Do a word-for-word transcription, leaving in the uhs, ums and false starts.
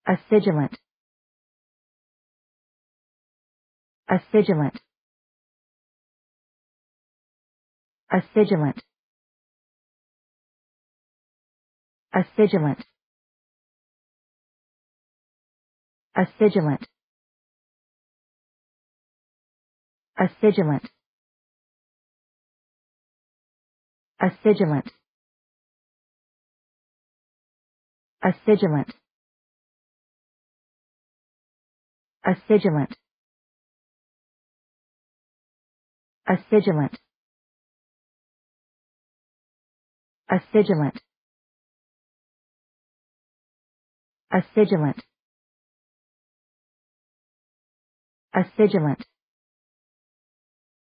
acidulant, acidulant, acidulant, acidulant, acidulant, acidulant, acidulant, acidulant, acidulant, acidulant, acidulant, acidulant, acidulant,